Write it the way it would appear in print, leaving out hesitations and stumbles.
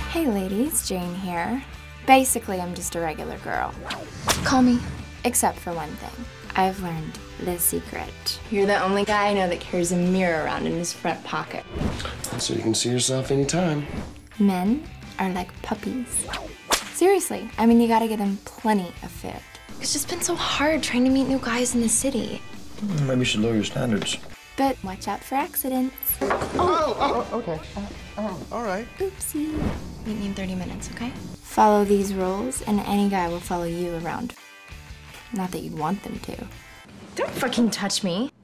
Hey ladies, Jane here. Basically, I'm just a regular girl. Call me. Except for one thing. I've learned the secret. You're the only guy I know that carries a mirror around in his front pocket. So you can see yourself anytime. Men are like puppies. Seriously, I mean, you gotta give them plenty of food. It's just been so hard trying to meet new guys in the city. Maybe you should lower your standards. But watch out for accidents. Okay. All right. Oopsie. Meet me in 30 minutes, okay? Follow these rules, and any guy will follow you around. Not that you'd want them to. Don't fucking touch me.